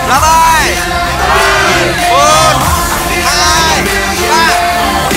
5 ơi. 1, 2, 3.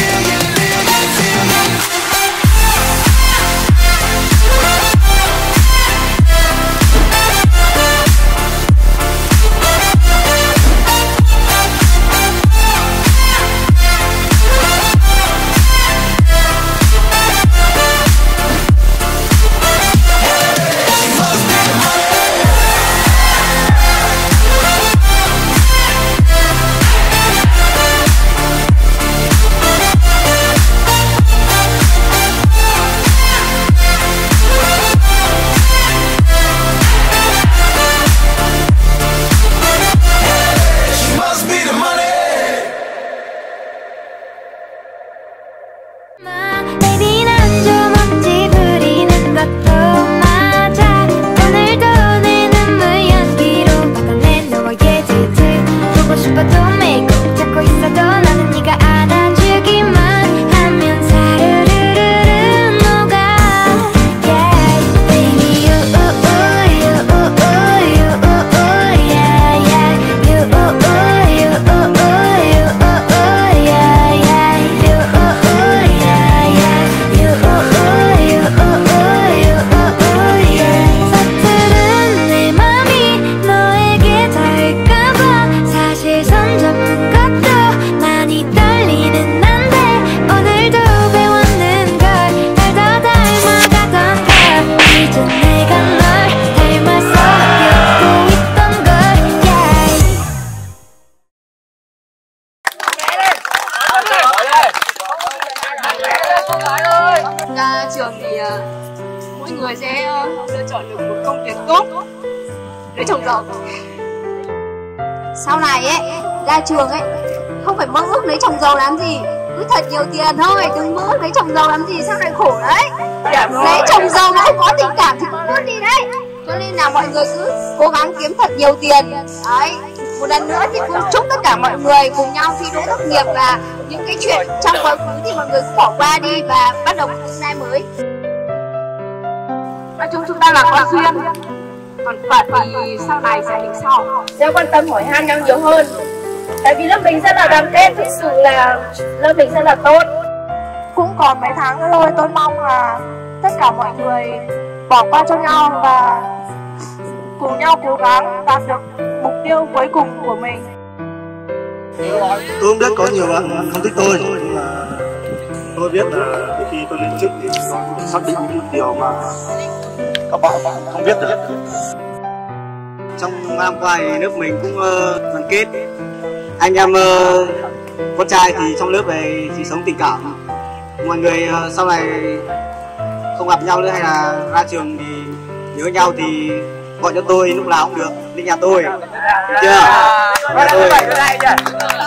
Ra trường thì mỗi người sẽ lựa chọn được một công việc tốt, lấy chồng giàu. Sau này ấy, ra trường ấy, không phải mơ ước lấy chồng giàu làm gì, cứ thật nhiều tiền thôi, đừng mơ ước lấy chồng giàu làm gì, sau này khổ đấy. Lấy chồng giàu mà không có tình cảm thì cũng luôn đi đấy. Cho nên là mọi người cứ cố gắng kiếm thật nhiều tiền. Đấy, một lần nữa thì cũng chúc tất cả mọi người cùng nhau thi đỗ tốt nghiệp, và những cái chuyện trong quá khứ thì mọi người cứ bỏ qua đi và bắt đầu một tương lai mới. Nói chung chúng ta là con duyên, còn phận thì sau này sẽ định sau. Sẽ quan tâm hỏi han nhau nhiều hơn. Tại vì lớp mình rất là đoàn kết, thực sự là lớp mình rất là tốt. Cũng còn mấy tháng nữa thôi, tôi mong là tất cả mọi người bỏ qua cho nhau và cùng nhau cố gắng đạt được mục tiêu cuối cùng của mình. Tôi không biết có nhiều bạn không thích tôi, nhưng mà tôi biết là khi tôi lên chức thì tôi xác định những điều mà các bạn không biết được. Trong năm qua thì nước mình cũng đoàn kết. Anh em con trai thì trong lớp này chỉ sống tình cảm. Mọi người sau này không gặp nhau nữa hay là ra trường thì nhớ nhau thì gọi cho tôi lúc nào cũng được, đến nhà tôi. Được chưa? Nhà tôi.